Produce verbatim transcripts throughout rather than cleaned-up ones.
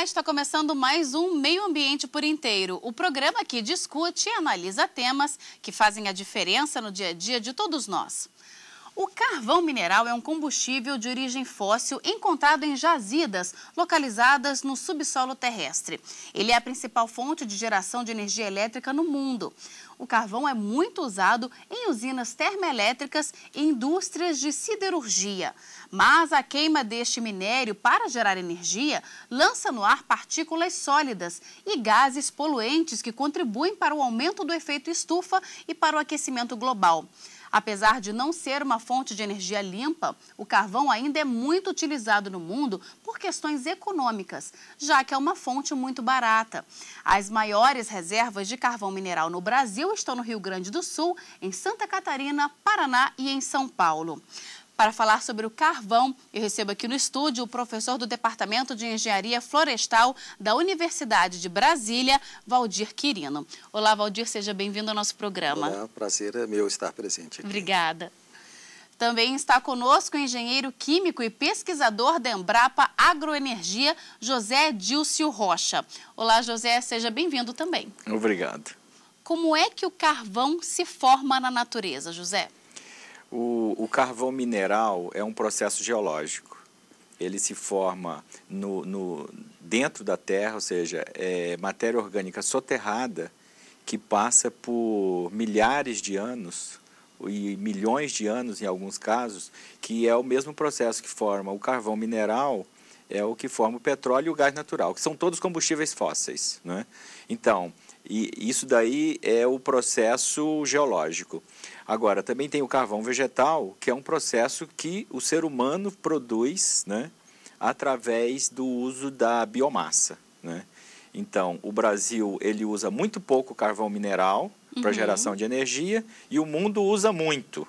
Olá, está começando mais um Meio Ambiente por Inteiro, o programa que discute e analisa temas que fazem a diferença no dia a dia de todos nós. O carvão mineral é um combustível de origem fóssil encontrado em jazidas localizadas no subsolo terrestre. Ele é a principal fonte de geração de energia elétrica no mundo. O carvão é muito usado em usinas termoelétricas e indústrias de siderurgia. Mas a queima deste minério para gerar energia lança no ar partículas sólidas e gases poluentes que contribuem para o aumento do efeito estufa e para o aquecimento global. Apesar de não ser uma fonte de energia limpa, o carvão ainda é muito utilizado no mundo por questões econômicas, já que é uma fonte muito barata. As maiores reservas de carvão mineral no Brasil estão no Rio Grande do Sul, em Santa Catarina, Paraná e em São Paulo. Para falar sobre o carvão, eu recebo aqui no estúdio o professor do Departamento de Engenharia Florestal da Universidade de Brasília, Valdir Quirino. Olá, Valdir, seja bem-vindo ao nosso programa. Olá, prazer é meu estar presente aqui. Obrigada. Também está conosco o engenheiro químico e pesquisador da Embrapa Agroenergia, José Dilcio Rocha. Olá, José, seja bem-vindo também. Obrigado. Como é que o carvão se forma na natureza, José? O, o carvão mineral é um processo geológico. Ele se forma no, no, dentro da terra, ou seja, é matéria orgânica soterrada que passa por milhares de anos e milhões de anos em alguns casos, que é o mesmo processo que forma o carvão mineral, é o que forma o petróleo e o gás natural, que são todos combustíveis fósseis, né? Então, e isso daí é o processo geológico. Agora, também tem o carvão vegetal, que é um processo que o ser humano produz, né, através do uso da biomassa, né? Então, o Brasil ele usa muito pouco carvão mineral para uhum. geração de energia e o mundo usa muito,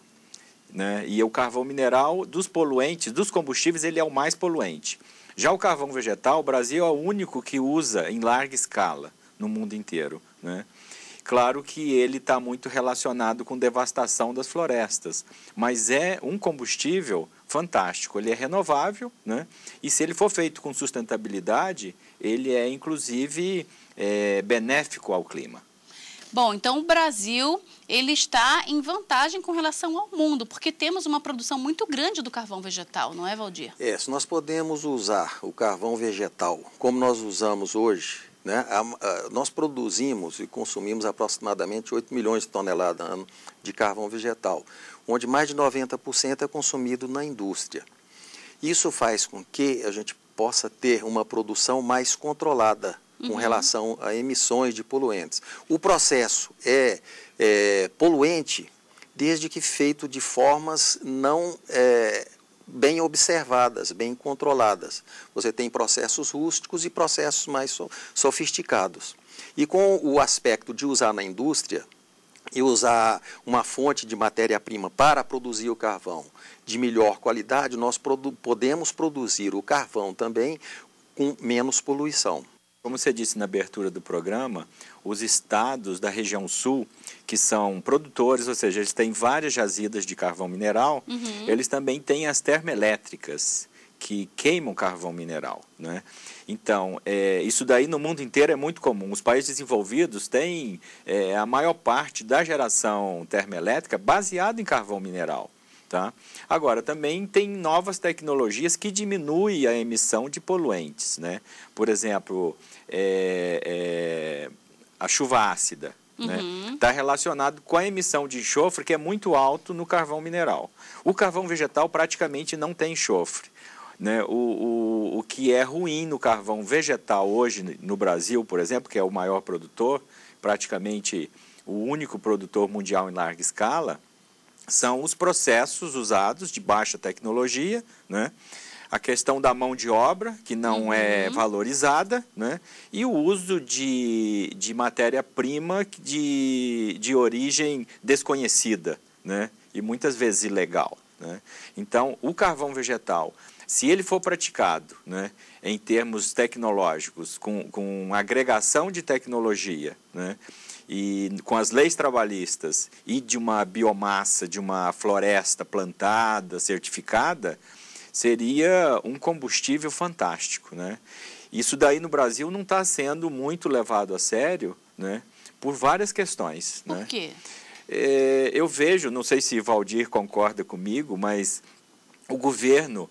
né? E o carvão mineral, dos poluentes, dos combustíveis, ele é o mais poluente. Já o carvão vegetal, o Brasil é o único que usa em larga escala no mundo inteiro, né? Claro que ele está muito relacionado com devastação das florestas, mas é um combustível fantástico, ele é renovável, né? E se ele for feito com sustentabilidade, ele é inclusive é, benéfico ao clima. Bom, então o Brasil ele está em vantagem com relação ao mundo, porque temos uma produção muito grande do carvão vegetal, não é, Valdir? É, se nós podemos usar o carvão vegetal como nós usamos hoje, né? A, a, nós produzimos e consumimos aproximadamente oito milhões de toneladas ano de carvão vegetal, onde mais de noventa por cento é consumido na indústria. Isso faz com que a gente possa ter uma produção mais controlada com uhum. relação a emissões de poluentes. O processo é, é poluente desde que feito de formas não é, bem observadas, bem controladas. Você tem processos rústicos e processos mais so, sofisticados. E com o aspecto de usar na indústria e usar uma fonte de matéria-prima para produzir o carvão de melhor qualidade, nós produ podemos produzir o carvão também com menos poluição. Como você disse na abertura do programa, os estados da região sul, que são produtores, ou seja, eles têm várias jazidas de carvão mineral, uhum. eles também têm as termoelétricas, que queimam carvão mineral, né? Então, é, isso daí no mundo inteiro é muito comum. Os países desenvolvidos têm é, a maior parte da geração termoelétrica baseada em carvão mineral. Tá? Agora, também tem novas tecnologias que diminuem a emissão de poluentes, né? Por exemplo, é, é, a chuva ácida, uhum. né? Está relacionado com a emissão de enxofre, que é muito alto no carvão mineral. O carvão vegetal praticamente não tem enxofre, né? O, o, o que é ruim no carvão vegetal hoje no Brasil, por exemplo, que é o maior produtor, praticamente o único produtor mundial em larga escala, são os processos usados de baixa tecnologia, né? A questão da mão de obra, que não uhum. é valorizada, né? E o uso de, de matéria-prima de, de origem desconhecida, né? E muitas vezes ilegal, né? Então, o carvão vegetal, se ele for praticado, né, em termos tecnológicos, com, com agregação de tecnologia, né, e com as leis trabalhistas e de uma biomassa, de uma floresta plantada, certificada, seria um combustível fantástico, né? Isso daí no Brasil não está sendo muito levado a sério, né? Por várias questões. Por né? quê? É, eu vejo, não sei se Valdir concorda comigo, mas o governo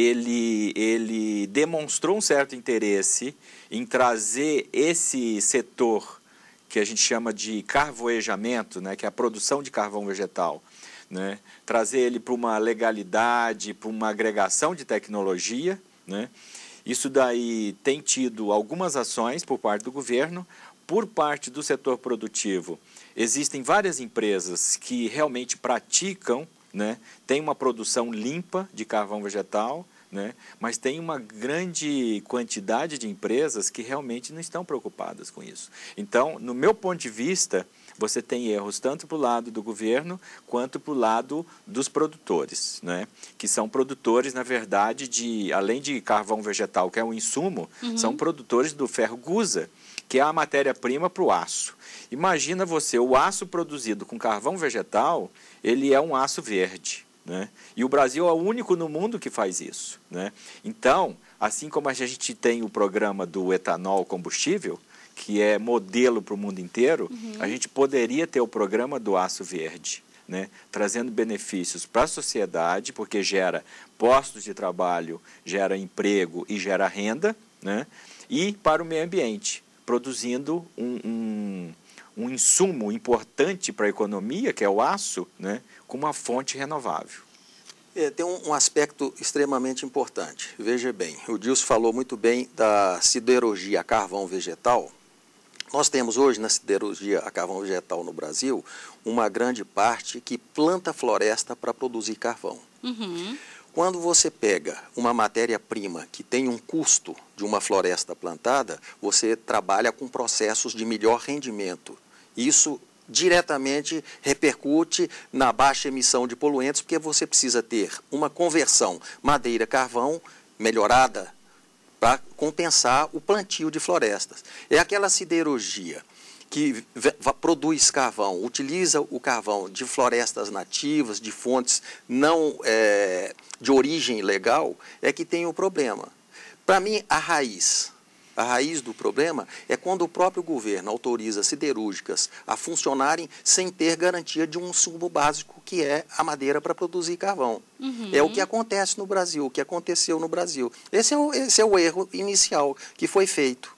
ele, ele demonstrou um certo interesse em trazer esse setor que a gente chama de carvoejamento, né, que é a produção de carvão vegetal, né, trazer ele para uma legalidade, para uma agregação de tecnologia. Né. Isso daí tem tido algumas ações por parte do governo. Por parte do setor produtivo, existem várias empresas que realmente praticam, né, tem uma produção limpa de carvão vegetal, né, mas tem uma grande quantidade de empresas que realmente não estão preocupadas com isso. Então, no meu ponto de vista, você tem erros tanto para o lado do governo quanto para o lado dos produtores, né, que são produtores, na verdade, de, além de carvão vegetal, que é um insumo, uhum. são produtores do ferro gusa, que é a matéria-prima para o aço. Imagina você, o aço produzido com carvão vegetal, ele é um aço verde. Né? E o Brasil é o único no mundo que faz isso. Né? Então, assim como a gente tem o programa do etanol combustível, que é modelo para o mundo inteiro, uhum. a gente poderia ter o programa do aço verde, né? Trazendo benefícios para a sociedade, porque gera postos de trabalho, gera emprego e gera renda, né? E para o meio ambiente, produzindo um, um, um insumo importante para a economia, que é o aço, né, com uma fonte renovável. É, tem um, um aspecto extremamente importante. Veja bem, o Dilson falou muito bem da siderurgia a carvão vegetal. Nós temos hoje na siderurgia a carvão vegetal no Brasil uma grande parte que planta floresta para produzir carvão. Uhum. Quando você pega uma matéria-prima que tem um custo de uma floresta plantada, você trabalha com processos de melhor rendimento. Isso diretamente repercute na baixa emissão de poluentes, porque você precisa ter uma conversão madeira-carvão melhorada para compensar o plantio de florestas. É aquela siderurgia que produz carvão, utiliza o carvão de florestas nativas, de fontes não é, de origem legal, é que tem o problema. Para mim, a raiz, a raiz do problema é quando o próprio governo autoriza siderúrgicas a funcionarem sem ter garantia de um insumo básico, que é a madeira para produzir carvão. Uhum. É o que acontece no Brasil, o que aconteceu no Brasil. Esse é o, esse é o erro inicial que foi feito.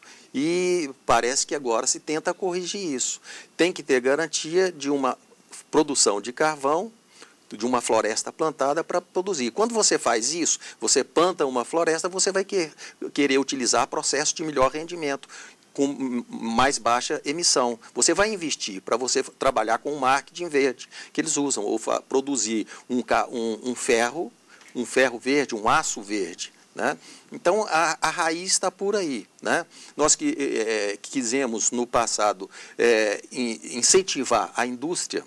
E parece que agora se tenta corrigir isso. Tem que ter garantia de uma produção de carvão, de uma floresta plantada para produzir. Quando você faz isso, você planta uma floresta, você vai querer, querer utilizar processo de melhor rendimento, com mais baixa emissão. Você vai investir para você trabalhar com o marketing verde, que eles usam, ou produzir um, um, um ferro, um ferro verde, um aço verde. Né? Então, a, a raiz está por aí. Né? Nós que é, quisemos, no passado, é, incentivar a indústria,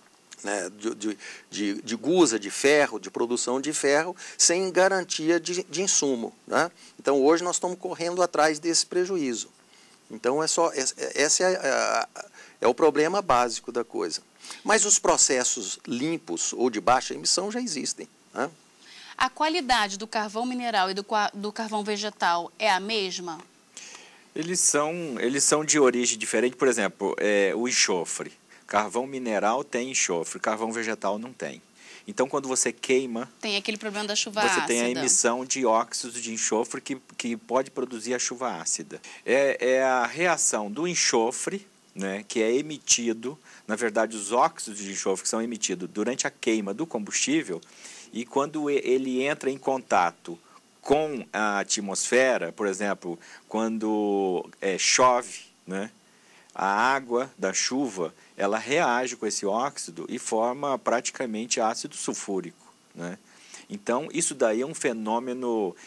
né, de, de, de, de gusa, de ferro, de produção de ferro, sem garantia de, de insumo. Né? Então, hoje nós estamos correndo atrás desse prejuízo. Então, é só, esse é, é, é o problema básico da coisa. Mas os processos limpos ou de baixa emissão já existem. Né? A qualidade do carvão mineral e do, do carvão vegetal é a mesma? Eles são, eles são de origem diferente. Por exemplo, é, o enxofre. Carvão mineral tem enxofre, carvão vegetal não tem. Então, quando você queima... Tem aquele problema da chuva você ácida. Você tem a emissão de óxidos de enxofre que, que pode produzir a chuva ácida. É, é a reação do enxofre, né, que é emitido, na verdade, os óxidos de enxofre que são emitidos durante a queima do combustível, e quando ele entra em contato com a atmosfera, por exemplo, quando é, chove, né, a água da chuva, ela reage com esse óxido e forma praticamente ácido sulfúrico. Né? Então, isso daí é um fenômeno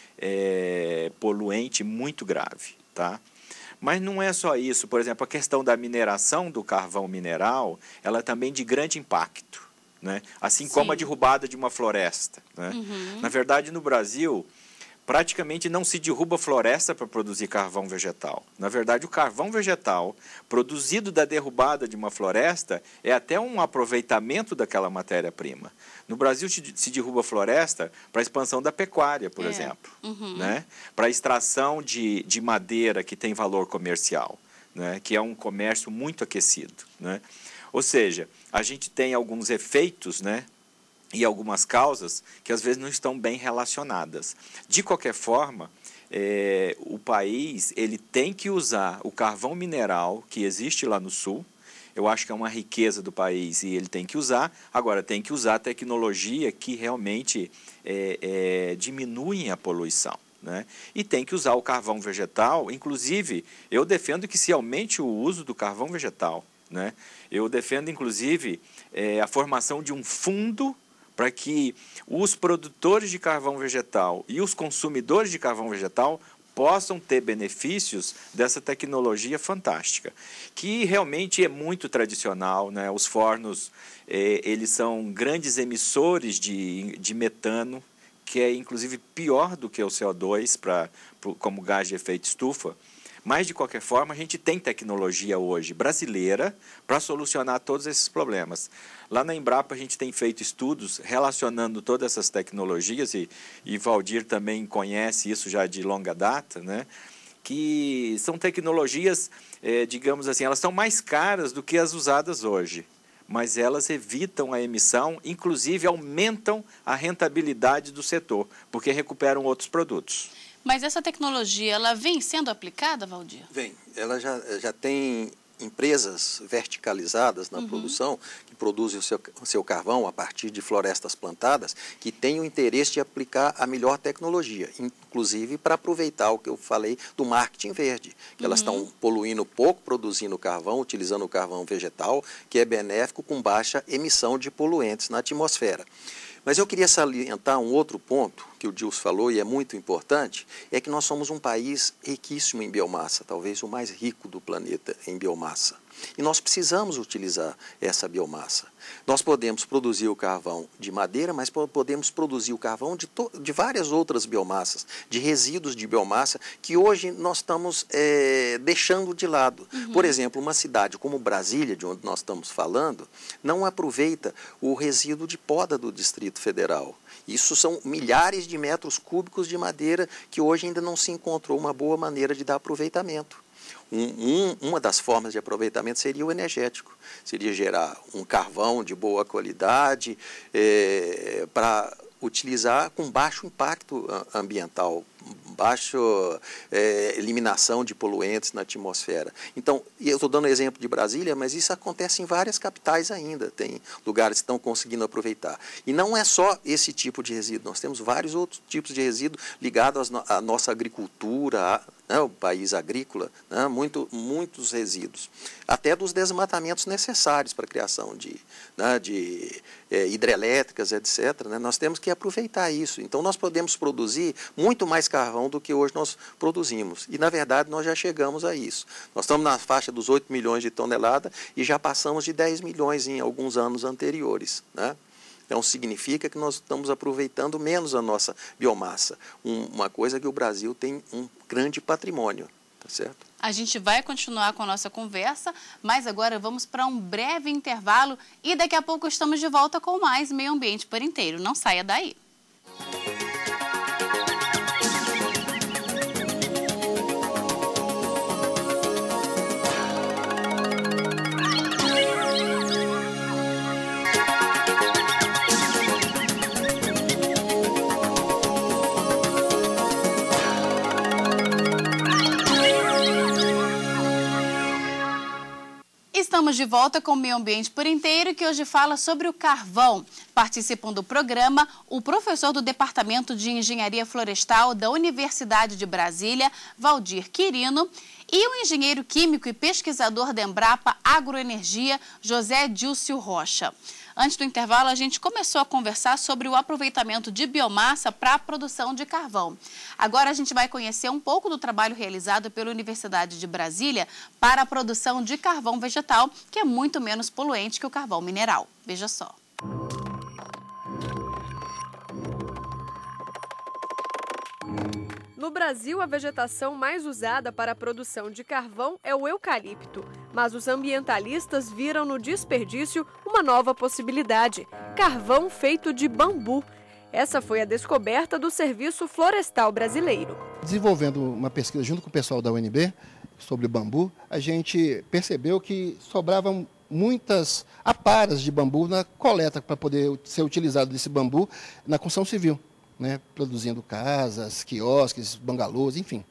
é, poluente muito grave. Tá? Mas não é só isso. Por exemplo, a questão da mineração do carvão mineral, ela é também de grande impacto. Né? Assim Sim. como a derrubada de uma floresta. Né? Uhum. Na verdade, no Brasil, praticamente não se derruba floresta para produzir carvão vegetal. Na verdade, o carvão vegetal produzido da derrubada de uma floresta é até um aproveitamento daquela matéria-prima. No Brasil se derruba floresta para a expansão da pecuária, por é. exemplo, uhum. né? Para a extração de, de madeira que tem valor comercial, né? Que é um comércio muito aquecido, né? Ou seja, a gente tem alguns efeitos, né? E algumas causas que às vezes não estão bem relacionadas. De qualquer forma, é, o país ele tem que usar o carvão mineral que existe lá no sul. Eu acho que é uma riqueza do país e ele tem que usar. Agora, tem que usar a tecnologia que realmente é, é, diminui a poluição, né? E tem que usar o carvão vegetal. Inclusive, eu defendo que se aumente o uso do carvão vegetal, né? Eu defendo, inclusive, é, a formação de um fundo para que os produtores de carvão vegetal e os consumidores de carvão vegetal possam ter benefícios dessa tecnologia fantástica, que realmente é muito tradicional, né? Os fornos, eh, eles são grandes emissores de, de metano, que é inclusive pior do que o C O dois pra, pra, como gás de efeito estufa. Mas, de qualquer forma, a gente tem tecnologia hoje brasileira para solucionar todos esses problemas. Lá na Embrapa, a gente tem feito estudos relacionando todas essas tecnologias, e, e Valdir também conhece isso já de longa data, né? Que são tecnologias, eh, digamos assim, elas são mais caras do que as usadas hoje, mas elas evitam a emissão, inclusive aumentam a rentabilidade do setor, porque recuperam outros produtos. Mas essa tecnologia, ela vem sendo aplicada, Valdir? Vem. Ela já, já tem empresas verticalizadas na uhum. produção, que produzem o seu, o seu carvão a partir de florestas plantadas, que têm o interesse de aplicar a melhor tecnologia, inclusive para aproveitar o que eu falei do marketing verde, que uhum. elas estão poluindo pouco, produzindo carvão, utilizando o carvão vegetal, que é benéfico com baixa emissão de poluentes na atmosfera. Mas eu queria salientar um outro ponto que o Gilson falou e é muito importante, é que nós somos um país riquíssimo em biomassa, talvez o mais rico do planeta em biomassa. E nós precisamos utilizar essa biomassa. Nós podemos produzir o carvão de madeira, mas podemos produzir o carvão de, de várias outras biomassas, de resíduos de biomassa que hoje nós estamos é, deixando de lado. Uhum. Por exemplo, uma cidade como Brasília, de onde nós estamos falando, não aproveita o resíduo de poda do Distrito Federal. Isso são milhares de metros cúbicos de madeira que hoje ainda não se encontrou uma boa maneira de dar aproveitamento. Um, um, uma das formas de aproveitamento seria o energético, seria gerar um carvão de boa qualidade é, para utilizar com baixo impacto ambiental, baixa é, eliminação de poluentes na atmosfera. Então, eu estou dando exemplo de Brasília, mas isso acontece em várias capitais ainda, tem lugares que estão conseguindo aproveitar. E não é só esse tipo de resíduo, nós temos vários outros tipos de resíduo ligados à nossa agricultura, né, o país agrícola, né, muito, muitos resíduos, até dos desmatamentos necessários para a criação de, né, de é, hidrelétricas, etcétera, né, nós temos que aproveitar isso. Então, nós podemos produzir muito mais carvão do que hoje nós produzimos. E, na verdade, nós já chegamos a isso. Nós estamos na faixa dos oito milhões de toneladas e já passamos de dez milhões em alguns anos anteriores, né? Então, significa que nós estamos aproveitando menos a nossa biomassa. Um, uma coisa que o Brasil tem um grande patrimônio, tá certo? A gente vai continuar com a nossa conversa, mas agora vamos para um breve intervalo e daqui a pouco estamos de volta com mais Meio Ambiente por Inteiro. Não saia daí. Estamos de volta com o Meio Ambiente por Inteiro, que hoje fala sobre o carvão. Participam do programa o professor do Departamento de Engenharia Florestal da Universidade de Brasília, Valdir Quirino, e o engenheiro químico e pesquisador da Embrapa Agroenergia, José Dilcio Rocha. Antes do intervalo, a gente começou a conversar sobre o aproveitamento de biomassa para a produção de carvão. Agora a gente vai conhecer um pouco do trabalho realizado pela Universidade de Brasília para a produção de carvão vegetal, que é muito menos poluente que o carvão mineral. Veja só. No Brasil, a vegetação mais usada para a produção de carvão é o eucalipto, mas os ambientalistas viram no desperdício uma nova possibilidade: carvão feito de bambu. Essa foi a descoberta do Serviço Florestal Brasileiro. Desenvolvendo uma pesquisa junto com o pessoal da U N B sobre bambu, a gente percebeu que sobravam muitas aparas de bambu na coleta para poder ser utilizado desse bambu na construção civil, né, produzindo casas, quiosques, bangalôs, enfim.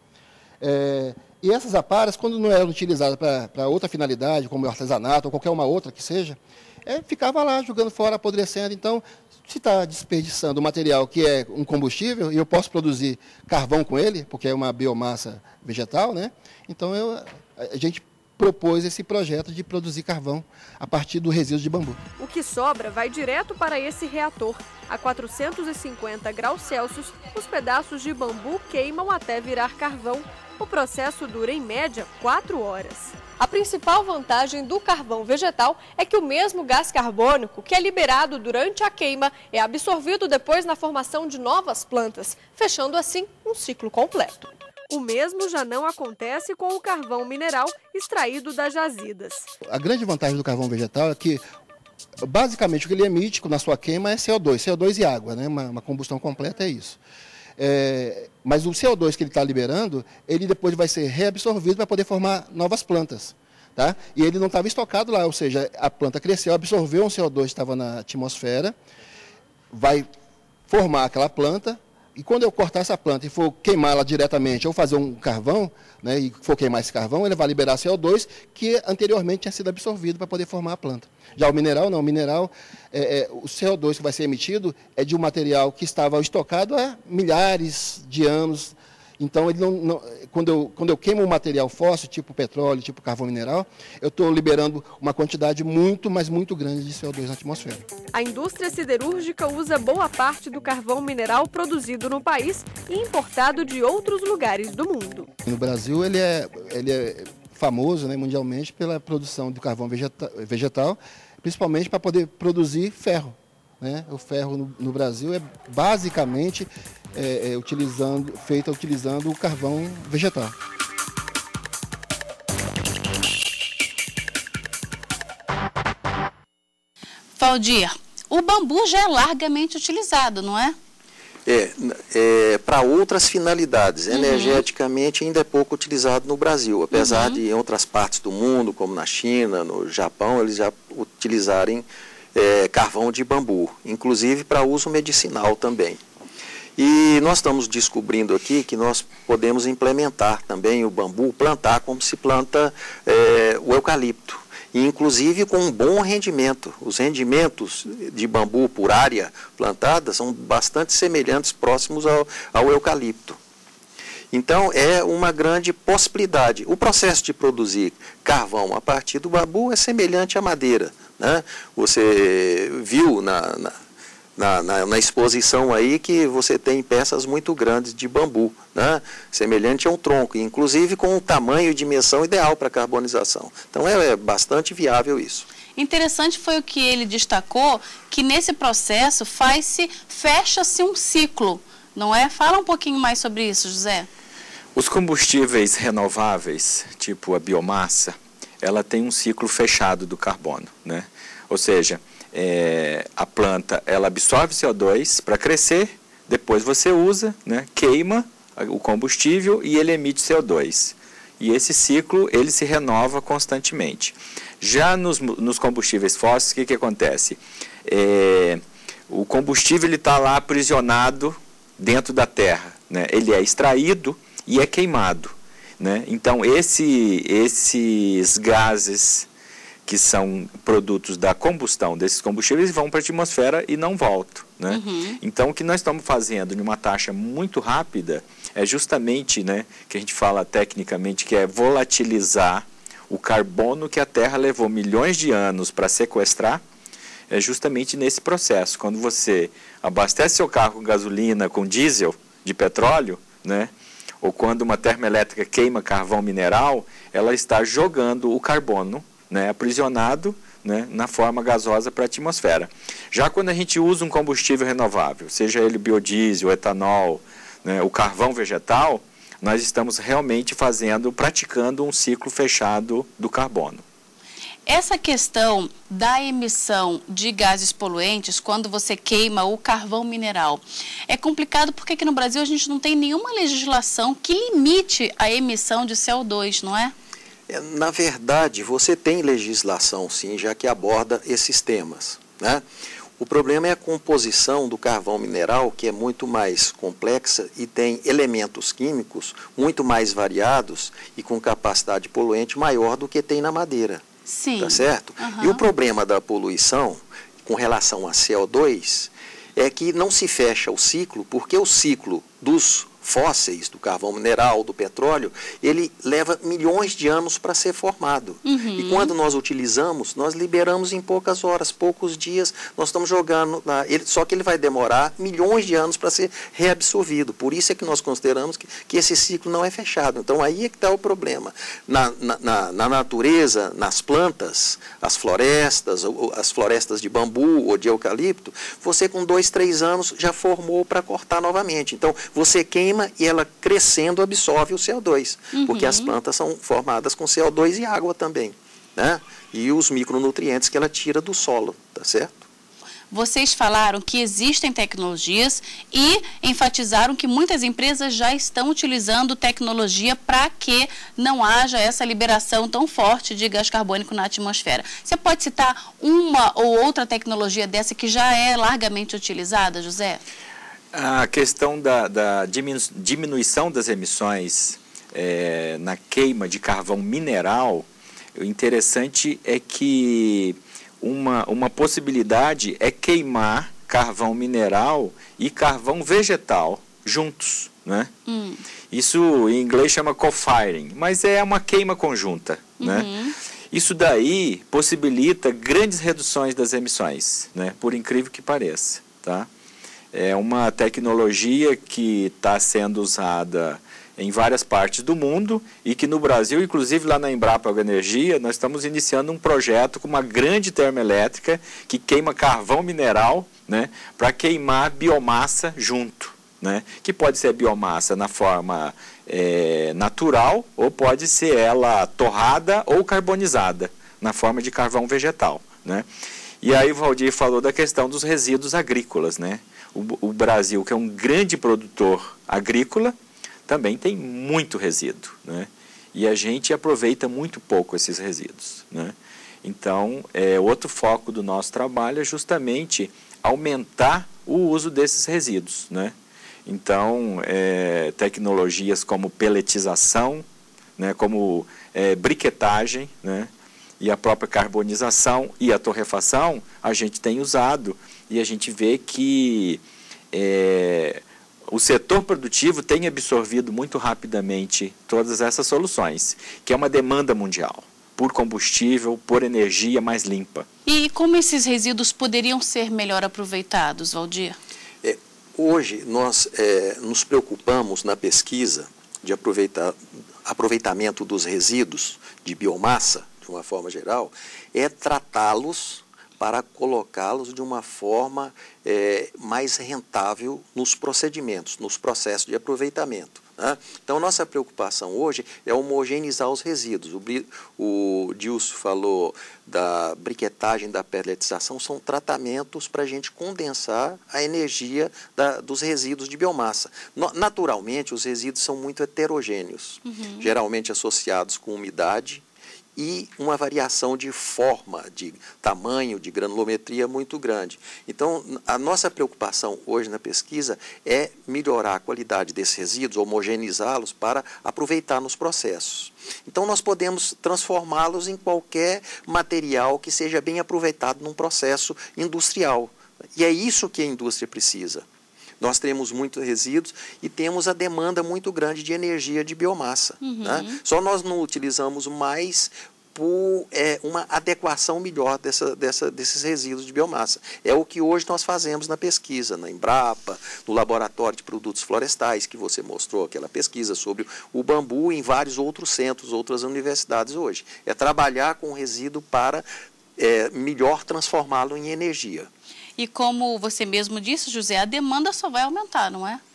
É, e essas aparas, quando não eram utilizadas para outra finalidade, como artesanato ou qualquer uma outra que seja, é, ficava lá jogando fora, apodrecendo. Então, se está desperdiçando um material que é um combustível e eu posso produzir carvão com ele, porque é uma biomassa vegetal, né? Então eu, a gente propôs esse projeto de produzir carvão a partir do resíduo de bambu. O que sobra vai direto para esse reator. A quatrocentos e cinquenta graus Celsius, os pedaços de bambu queimam até virar carvão. O processo dura, em média, quatro horas. A principal vantagem do carvão vegetal é que o mesmo gás carbônico que é liberado durante a queima é absorvido depois na formação de novas plantas, fechando assim um ciclo completo. O mesmo já não acontece com o carvão mineral extraído das jazidas. A grande vantagem do carvão vegetal é que, basicamente, o que ele emite na sua queima é C O dois, C O dois e água, né? Uma, uma combustão completa é isso. É, mas o C O dois que ele está liberando, ele depois vai ser reabsorvido para poder formar novas plantas. Tá? E ele não estava estocado lá, ou seja, a planta cresceu, absorveu um C O dois que estava na atmosfera, vai formar aquela planta, e quando eu cortar essa planta e for queimá-la diretamente ou fazer um carvão, né, e for queimar esse carvão, ele vai liberar C O dois que anteriormente tinha sido absorvido para poder formar a planta. Já o mineral não, o mineral, é, é, o C O dois que vai ser emitido é de um material que estava estocado há milhares de anos. Então, ele não, não, quando, eu, quando eu queimo um material fóssil, tipo petróleo, tipo carvão mineral, eu estou liberando uma quantidade muito, mas muito grande de C O dois na atmosfera. A indústria siderúrgica usa boa parte do carvão mineral produzido no país e importado de outros lugares do mundo. No Brasil, ele é, ele é famoso, né, mundialmente pela produção do carvão vegeta, vegetal, principalmente para poder produzir ferro. Né? O ferro no, no Brasil é basicamente é, é, utilizando, feito utilizando o carvão vegetal. Valdir, o bambu já é largamente utilizado, não é? É, é para outras finalidades. Uhum. Energeticamente ainda é pouco utilizado no Brasil, apesar uhum. de em outras partes do mundo, como na China, no Japão, eles já utilizarem É, carvão de bambu, inclusive para uso medicinal também. E nós estamos descobrindo aqui que nós podemos implementar também o bambu, plantar como se planta é, o eucalipto, e inclusive com um bom rendimento. Os rendimentos de bambu por área plantada são bastante semelhantes, próximos ao, ao eucalipto. Então, é uma grande possibilidade. O processo de produzir carvão a partir do bambu é semelhante à madeira. Né? Você viu na, na, na, na exposição aí que você tem peças muito grandes de bambu, né? Semelhante a um tronco, inclusive com um tamanho e dimensão ideal para carbonização. Então, é, é bastante viável isso. Interessante foi o que ele destacou, que nesse processo faz-se, fecha-se um ciclo, não é? Fala um pouquinho mais sobre isso, José. Os combustíveis renováveis, tipo a biomassa, ela tem um ciclo fechado do carbono, né? Ou seja, é, a planta ela absorve C O dois para crescer, depois você usa, né, queima o combustível e ele emite C O dois. E esse ciclo ele se renova constantemente. Já nos, nos combustíveis fósseis, o que, que acontece? É, o combustível está lá aprisionado dentro da terra, né? Ele é extraído e é queimado, né? Então, esse, esses gases que são produtos da combustão desses combustíveis vão para a atmosfera e não voltam, né? Uhum. Então, o que nós estamos fazendo em uma taxa muito rápida é justamente, né, que a gente fala tecnicamente, que é volatilizar o carbono que a Terra levou milhões de anos para sequestrar, é justamente nesse processo. Quando você abastece seu carro com gasolina, com diesel de petróleo, né, ou quando uma termoelétrica queima carvão mineral, ela está jogando o carbono, né, aprisionado, né, na forma gasosa para a atmosfera. Já quando a gente usa um combustível renovável, seja ele biodiesel, etanol, né, o carvão vegetal, nós estamos realmente fazendo, praticando um ciclo fechado do carbono. Essa questão da emissão de gases poluentes, quando você queima o carvão mineral, é complicado porque aqui no Brasil a gente não tem nenhuma legislação que limite a emissão de C O dois, não é? É, na verdade, você tem legislação, sim, já que aborda esses temas, né? O problema é a composição do carvão mineral, que é muito mais complexa e tem elementos químicos muito mais variados e com capacidade poluente maior do que tem na madeira. Sim. Tá certo? Uhum. E o problema da poluição com relação a C O dois é que não se fecha o ciclo, porque o ciclo dos fósseis, do carvão mineral, do petróleo, ele leva milhões de anos para ser formado. Uhum. E quando nós utilizamos, nós liberamos em poucas horas, poucos dias, nós estamos jogando, na, ele, só que ele vai demorar milhões de anos para ser reabsorvido. Por isso é que nós consideramos que, que esse ciclo não é fechado. Então aí é que está o problema. Na, na, na natureza, nas plantas, as florestas, as florestas de bambu ou de eucalipto, você com dois, três anos já formou para cortar novamente. Então você queima e ela crescendo absorve o C O dois, uhum. porque as plantas são formadas com C O dois e água também, né? E os micronutrientes que ela tira do solo, tá certo? Vocês falaram que existem tecnologias e enfatizaram que muitas empresas já estão utilizando tecnologia para que não haja essa liberação tão forte de gás carbônico na atmosfera. Você pode citar uma ou outra tecnologia dessa que já é largamente utilizada, José? A questão da, da diminu diminuição das emissões é, na queima de carvão mineral, o interessante é que uma, uma possibilidade é queimar carvão mineral e carvão vegetal juntos, né? Hum. Isso em inglês chama co-firing, mas é uma queima conjunta, uhum. né? Isso daí possibilita grandes reduções das emissões, né? Por incrível que pareça, tá? É uma tecnologia que está sendo usada em várias partes do mundo e que no Brasil, inclusive lá na Embrapa Agroenergia, nós estamos iniciando um projeto com uma grande termoelétrica que queima carvão mineral, né, para queimar biomassa junto, né, que pode ser biomassa na forma é, natural ou pode ser ela torrada ou carbonizada na forma de carvão vegetal, né. E aí o Valdir falou da questão dos resíduos agrícolas, né. O, o Brasil, que é um grande produtor agrícola, também tem muito resíduo, né? E a gente aproveita muito pouco esses resíduos, né? Então, é, outro foco do nosso trabalho é justamente aumentar o uso desses resíduos, né? Então, é, tecnologias como pelletização, né, como é, briquetagem, né, e a própria carbonização e a torrefação, a gente tem usado e a gente vê que é, o setor produtivo tem absorvido muito rapidamente todas essas soluções, que é uma demanda mundial, por combustível, por energia mais limpa. E como esses resíduos poderiam ser melhor aproveitados, Valdir? É, hoje nós é, nos preocupamos na pesquisa de aproveitar, aproveitamento dos resíduos de biomassa, de uma forma geral, é tratá-los para colocá-los de uma forma é, mais rentável nos procedimentos, nos processos de aproveitamento, né? Então, nossa preocupação hoje é homogeneizar os resíduos. O, o Dilson falou da briquetagem, da pelletização, são tratamentos para a gente condensar a energia da, dos resíduos de biomassa. No, naturalmente, os resíduos são muito heterogêneos, uhum. geralmente associados com umidade, e uma variação de forma, de tamanho, de granulometria muito grande. Então, a nossa preocupação hoje na pesquisa é melhorar a qualidade desses resíduos, homogeneizá-los para aproveitar nos processos. Então, nós podemos transformá-los em qualquer material que seja bem aproveitado num processo industrial. E é isso que a indústria precisa. Nós temos muitos resíduos e temos a demanda muito grande de energia de biomassa. Uhum. Né? Só nós não utilizamos mais por é, uma adequação melhor dessa, dessa, desses resíduos de biomassa. É o que hoje nós fazemos na pesquisa, na Embrapa, no Laboratório de Produtos Florestais, que você mostrou aquela pesquisa sobre o bambu, em vários outros centros, outras universidades hoje. É trabalhar com o resíduo para é, melhor transformá-lo em energia. E como você mesmo disse, José, a demanda só vai aumentar, não é?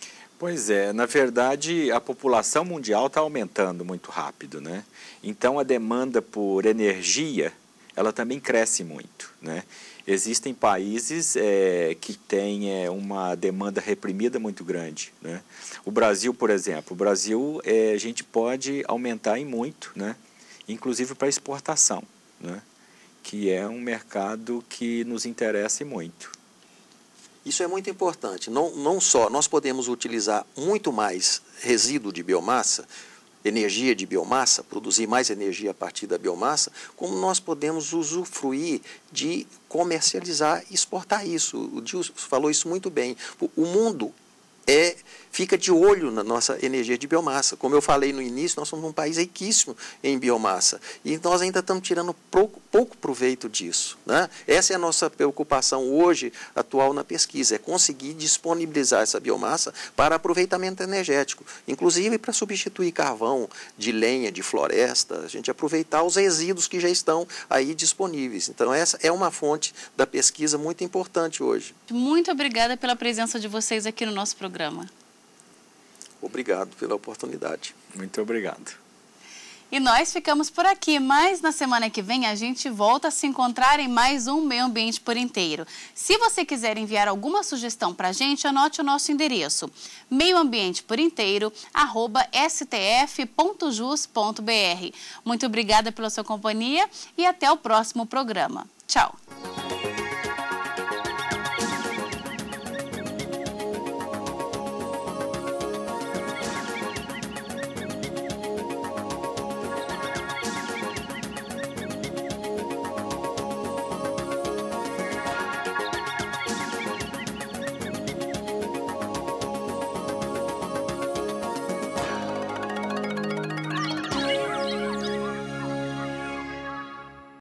Pois é, na verdade a população mundial está aumentando muito rápido, né? Então a demanda por energia, ela também cresce muito, né? Existem países é, que têm é, uma demanda reprimida muito grande, né? O Brasil, por exemplo, o Brasil é, a gente pode aumentar em muito, né? Inclusive para exportação, né? Que é um mercado que nos interessa muito. Isso é muito importante. Não, não só nós podemos utilizar muito mais resíduo de biomassa, energia de biomassa, produzir mais energia a partir da biomassa, como nós podemos usufruir de comercializar e exportar isso. O Dilson falou isso muito bem. O mundo é, fica de olho na nossa energia de biomassa. Como eu falei no início, nós somos um país riquíssimo em biomassa e nós ainda estamos tirando pouco, pouco proveito disso, né? Essa é a nossa preocupação hoje, atual na pesquisa, é conseguir disponibilizar essa biomassa para aproveitamento energético, inclusive para substituir carvão de lenha, de floresta, a gente aproveitar os resíduos que já estão aí disponíveis. Então, essa é uma fonte da pesquisa muito importante hoje. Muito obrigada pela presença de vocês aqui no nosso programa. Obrigado pela oportunidade. Muito obrigado. E nós ficamos por aqui, mas na semana que vem a gente volta a se encontrar em mais um Meio Ambiente por Inteiro. Se você quiser enviar alguma sugestão para a gente, anote o nosso endereço, meio ambiente por inteiro arroba s t f ponto jus ponto b r. Muito obrigada pela sua companhia e até o próximo programa. Tchau!